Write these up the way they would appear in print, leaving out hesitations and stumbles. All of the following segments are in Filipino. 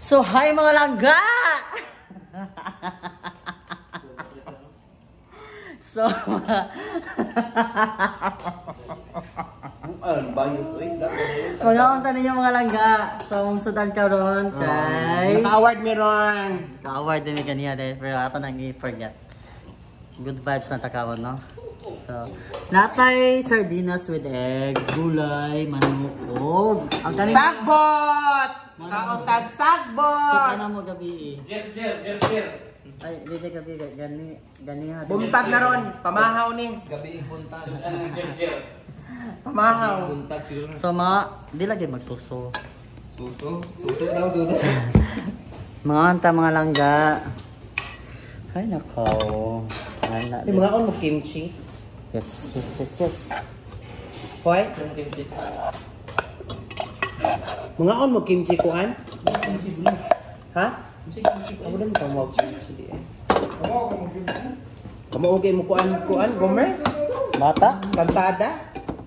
So, hi mga langga! So, mga unta ninyo mga langga. So, mungsudan ka ron kay... Naka-award meron. Ka-award din ni kaniya dahil pero ato nang i-forget. Good vibes na takawon, no? So, natay sardinas with egg, gulay, manukog. Ang kaning... Sagbot! Kauntag sagbot! So, ano mo gabi? Jer. Ay, dito gabi, gani ha. Buntag na ron, pamahaw ni. Gabi buntag. Jer. Pamahaw. Buntag siguro. So, mga, di lagi magsuso. Suso. Suso daw, suso. Mga anta, mga langga. Ay, nakaw. Yung mga on mo kimchi. Yes. Hoy? Mga on mo kimchi kuan? Ha? Ako din mo kimchi di eh. Kamu okay mo kuan gomer? Bata? Kantada?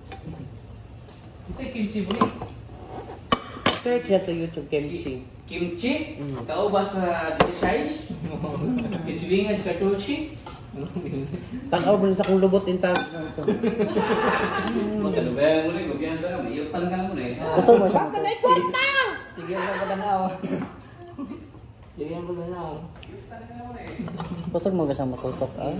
Kasi kimchi mo ni. Search niya sa YouTube kimchi. Kimchi? Kau ba sa size? Kislingas katuchi? Tanaw mo sa kung lubot intang. Magkadubayan mo ni, kumpiyansa ka, mayutan ka mo ni. Gusto mo siya? Basta na ikwarta! Sige lang patanaw. Sige lang patanaw. Gusto mo ka siyang matutok, ah?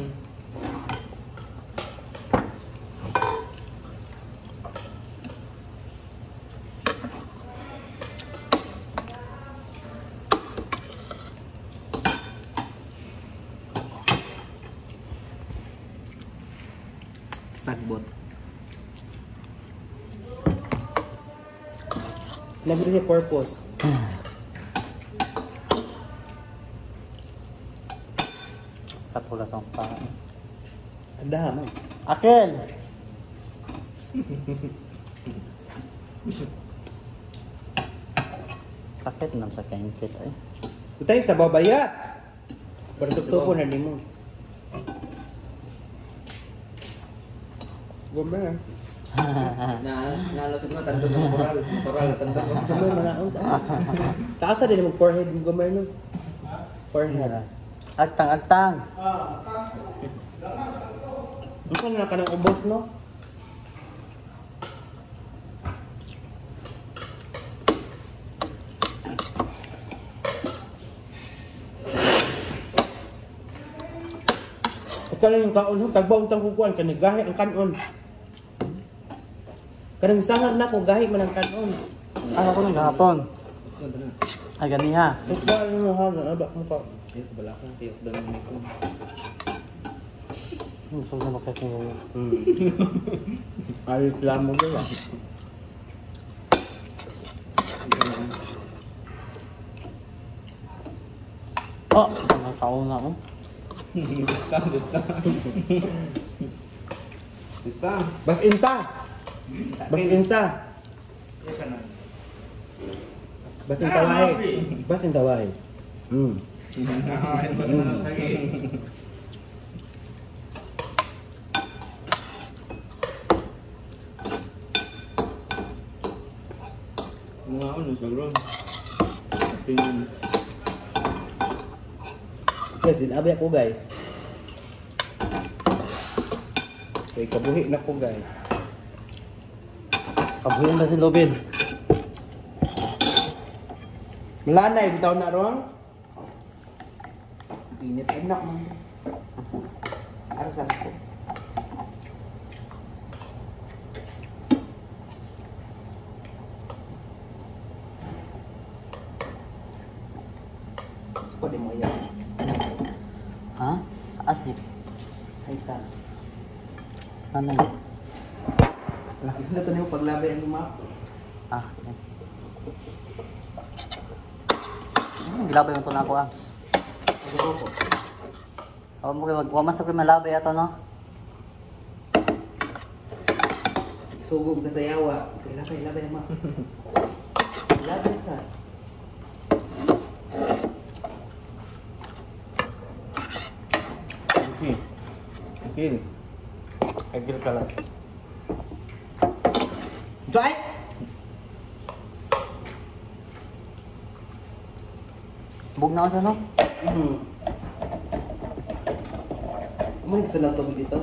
Sagbot. Nabili niya purpose. Katulas ang pa. Ada man. Akel! Sakit nam sa kaintit ay. Utay sa babayat. Bersuk-suko na nimo. Gomer. Nalo siguro tanda ng moral. Moral tanda ko. Gomer manaon ta. Taas din mo forehead ng gomer no. Forehead. Agtang. Ano na kanang ubos no? Kala yung kaon, tagbaw tang kukuan kanigahi ang kanon. Kanang sangag na ko gahi man ang kanon. Ano ko nang gahapon? Ay, ganiha. Ito ano ha na abak mo pa. Ay, balakang tiyok daw ng ko. Gusto na makikita. Ay, reklamo mo ba? Oh, nakauna mo. Basta. Bas inta. Bas inta wae. Bas inta wae. Mga ano sa gron. Tingin. Yes, abi ako guys. Kay kabuhi na ko guys. Kabuyan na si Lobin. Melanay bitaw na ron. Init enak man. Ara sa ko. Pwede mo yan. Ha? Taas di. Ay ta. Ano yun? Laki na to niyo paglabay ang map. Ah, okay. Gilabay mo ito na ako, Ams. Huwag mo kayo, huwag masap kayo malabay ito, no? Sugog ka sa yawa. Labay ang map. Labay sa. Agil. Agil kalas. Dry? Bug na ako siya, no? Ano gusto ng tubig dito?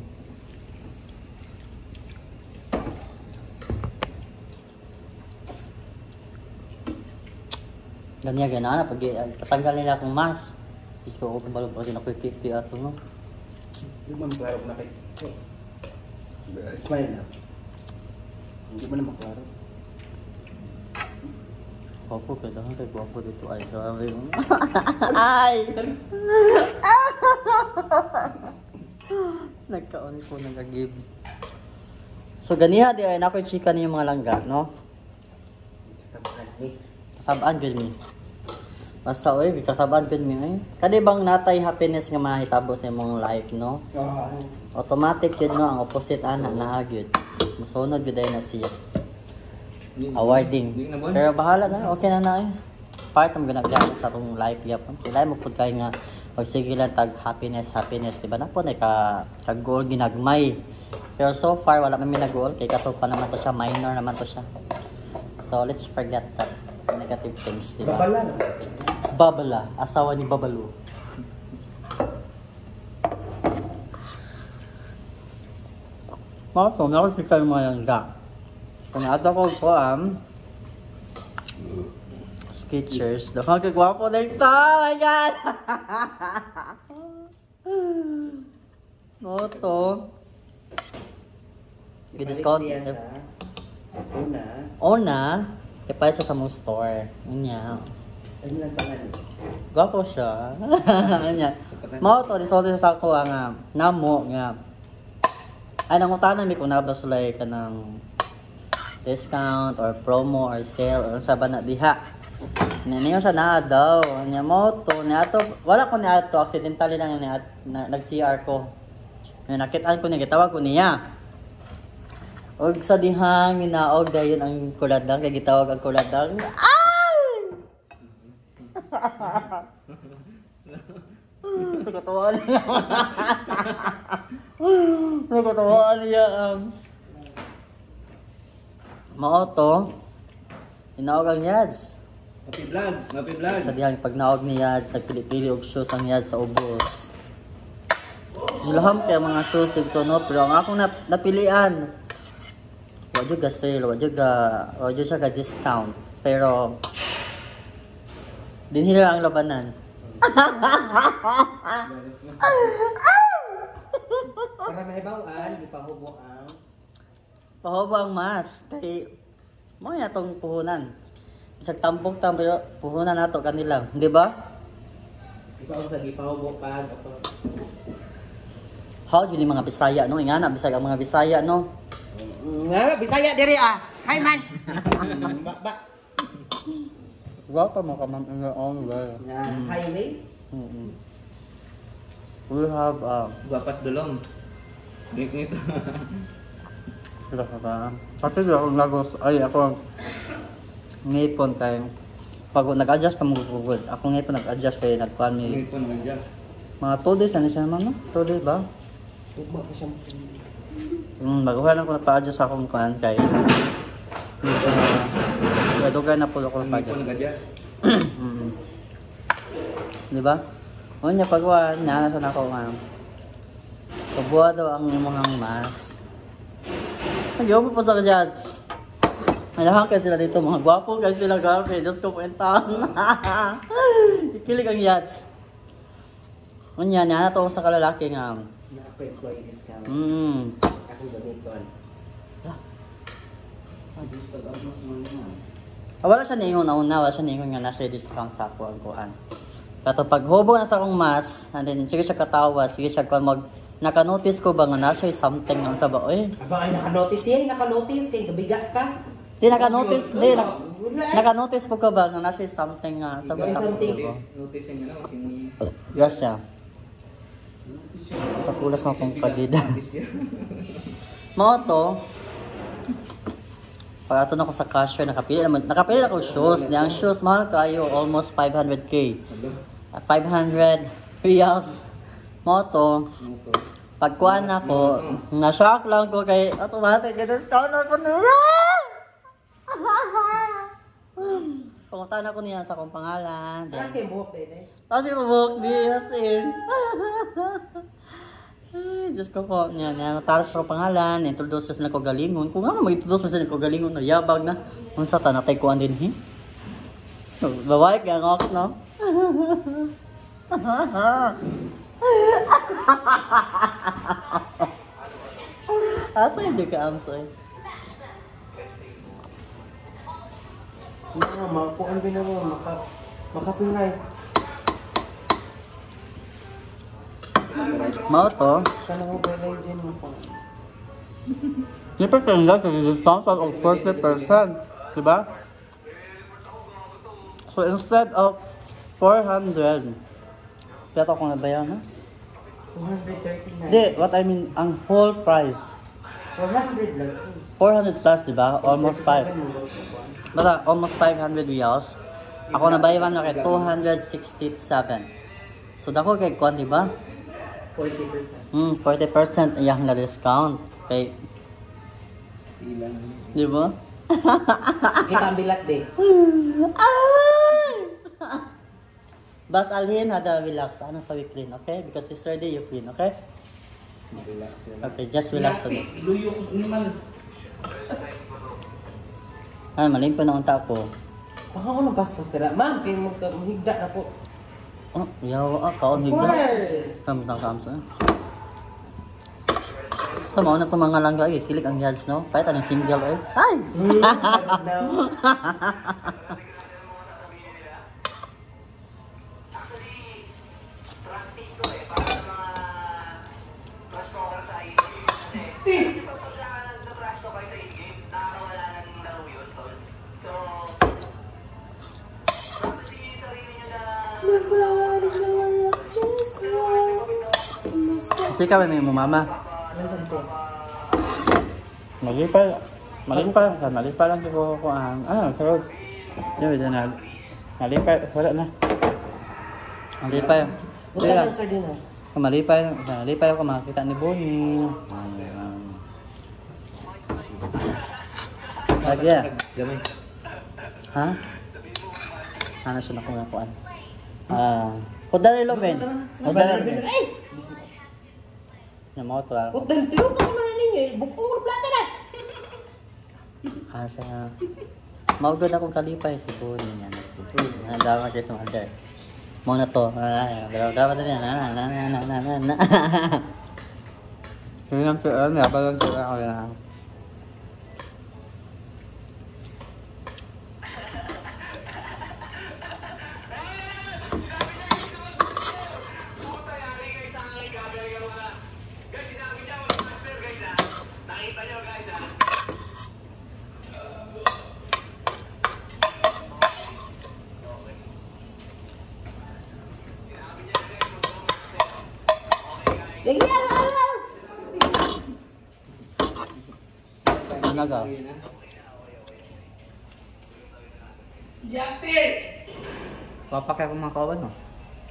Ganyan, ganyan. Pag patanggal nila akong mask. Gusto ko kung balong pag nakikipi ato, no? Hindi mo maklaro na kayo. Smile na. Hindi mo na maklaro. Guwapo, kaya kay guwapo dito. Ay, sorry. Ay! Nagkaon ko nag-give. So, ganiha di ay nakoy chika niyo mga langga, no? Kasabaan gud mi. Basta oy, kasabaan gud mi ay. Kadi bang natay happiness nga mahitabo sa imong life, no? Automatic yun, no? Ang opposite ana na gyud. Musunod gud ay na siya. Awarding. Pero bahala na, okay na na eh. Part ng ginagawa sa atong life yapon. Sila mo pud kay nga pag sige lang tag happiness, diba na po na ka goal ginagmay. Pero so far wala man mi nag-goal kay kaso pa naman to siya, minor naman to siya. So let's forget that negative things, diba? Babala na. Babala, asawa ni Babalo. Maso, meron si kayo mga langga. Kung ato ko Skechers. Dapat kagwapo na ito! Oh my God! Moto. Discount. Una. Ipalit siya sa mong store. Yan. Ano lang pangalan? Gwapo siya. Yan. Moto, discount siya sa ako nga. Namo nga. Ay, nangutanan mi kung nabasulay ka ng discount or promo or sale or sa ba na diha. Niyo siya na daw. Nya mo to ni ato wala ko ni ato accidentally lang ni nag-CR ko. Nakitaan ko niya gitawag ko niya. Og sa dihang ginaog dayon ang kuladang kay gitawag ang kuladang. Ay! Nakatawa niya. Nakatawa niya. Mao to. Inaog ang yads. Happy vlog. Sa dihang pag naog ni yads, nagpili-pili og shoes ang yads sa ubos. Gilaham kay mga shoes dito, no? Pero ang akong napilian, wadyo ga sale, wadyo siya ga discount. Pero dinhila ang labanan. Para mahibawaan, ipahubo ang Pahubo ang mas. Kay mo na itong puhunan. Bisag tampok pero puhunan nato kanila. Di ba? ipahubo sa ipahubo pag ato. How yun yung mga Bisaya, no? Ingana, bisag ang mga Bisaya, no? Nga, Bisaya diri ah. Hi man. Ba. Welcome ka ma'am in your own way. Highway. We have, Guapas dulong. Ngit-ngit. sila ka ba? Kasi di akong lagos, ay ako ngipon kay pag nag-adjust pa mga gugod. Ako ngipon nag-adjust kay nagkuhan mi Ngit po naman dyan. mga 2 days na siya naman, no? 2 days ba? Ugma ko siya. Baguhan lang ko nagpa-adjust akong kuhan kay dugay na po ako Ngit po nagpa-adjust. nag-adjust. Di ba? O niya pagkuhan, naanas na ako nga. Pabuha daw ang mga mas. Nagyopo pa sa kajats. Malahan kayo sila dito, mga gwapo kayo sila gabi. Diyos ko po entang. Ikilig ang yats. O niya, naanas ako sa kalalaki nga. Naka-employee discount. Ako gamiton. Wala siya niingon na una, wala siya niingon nga nasa discount sa ako ang kuhan. Kato pag hubo na sa akong mas, and then sige siya katawa, sige siya kung naka-notice ko ba nga nasa something ang saba, oy. Aba ay naka-notice yan, naka-notice kay gabiga ka. Di naka-notice po ka ba nga nasa something nga saba sa Something. ko. Notice yung ano, sini... Yes siya. Pagkulas mo akong padida. Mao to, pag ato na ko sa cashier, nakapili ako shoes. Di ang shoes, mahal kayo, almost 500k. 500 reals. Mao to, pagkuhan ako, na-shock lang ko kay automatic, discount ako nila! Pangutan ako niya sa akong pangalan. Tapos kayo buhok din eh. Tapos yung buhok di, as in. Ay, Diyos ko po. Yan, taras ko pangalan. Introduce na ko galingon. Kung ano mag-introduce mo sa ko galingon, yabag na. Kung sa tanatay ko din, he? Babae kaya ngok, no? Asa hindi ka amsoy? Makuan din ako, makapingay. Mao to. Sana mo bagay din mo po. Siyempre kaya discount of 40%. Diba? So instead of 400, kaya ko nabayan, ha? 239. Hindi, what I mean, ang whole price. 400 lang. 400 plus, diba? Almost 5. Basta, almost 500 reals. Ako nabayaran na kay 267. So, dako kay Kwan, diba? 40%. 40% iyang na discount. Kay, Silang. diba? Kita ang bilat din. Ay! Bas alhin hada relax. Ano sa clean, okay? Because yesterday you clean, okay? Relax yun. Okay, just relax. Iluyo ko naman. Ay, maling pa na unta ko. Baka ako nang paspas tira. Ma'am, kayo maghigda na po. Oh, yawa kaon Of higda. course! Samtang kamsa. Sa mga na itong mga langga, kilik ang yads, no? Kahit anong single, eh. Ay! Agad daw. Kasi ka ba may mo mama? Nandiyan po. Malipay lang ko ang, pero, yun, na, malipay, wala na. Malipay. Buta Wala. ng sardinas. Malipay ako makakita ni Bonnie. Ayan. Lagi. Gamay. Ha? Ano siya na kumakuan? Kudari Loben. Kudari Loben. Ay! Yung mga ito lang. Huwag dahil tulog ako na ninyo. Bukong mo na plata na. Siya. Maugod akong kalipay si Bonnie niya. Handa ko siya sa mother. Mau na to. Dapat na yan. Yun ang tuon. Balang tuon ako yan. Ano ka? Papakay ko mga kawan, no?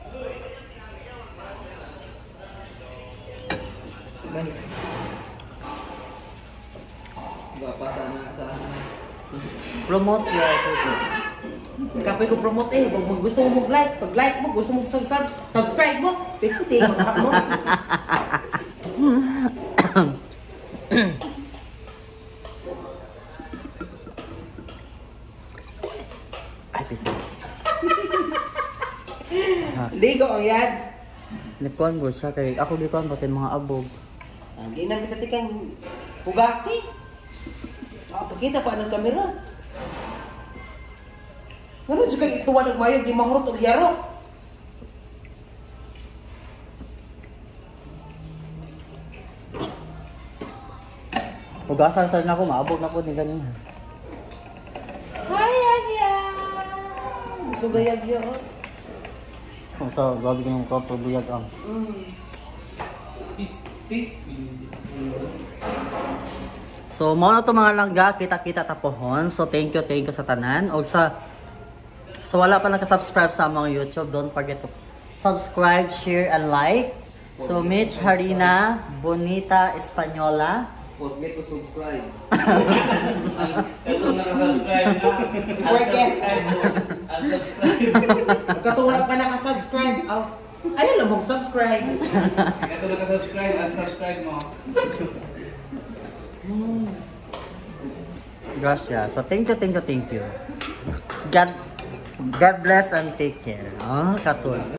Bapak sana. Promote your YouTube. Kapag ko promote eh, pag gusto mo mag-like, pag like mo, gusto mo subscribe mo, pixity, magkakat mo. Ay, pisa. Ligo ang yads. Nikuan ko siya kay ako di ko ang batin mga abog. Hindi na mitatikan hugasi. Pagkita pa ng kamera. Ano siya kay ituwa ng mayog di mahurot o yaro? Hugasan sa na ako, maabog na po ni ganyan. Hayaya! Gusto gayag yun. Kung sa gabi ko yung proper buyag ang. So, mao na to mga langga, kita-kita tapohon. So, thank you sa tanan. O sa wala pa naka-subscribe sa among YouTube, don't forget to subscribe, share, and like. So, Mitch Harina, Bonita Española, forget to subscribe. Katong naka-subscribe na. Unsubscribe mo. Unsubscribe. Katulad pa naka-subscribe. Oh. Ayun lang mong subscribe. Katong naka-subscribe, unsubscribe mo. Gosh, yeah. So, thank you. God bless and take care. Oh, katul.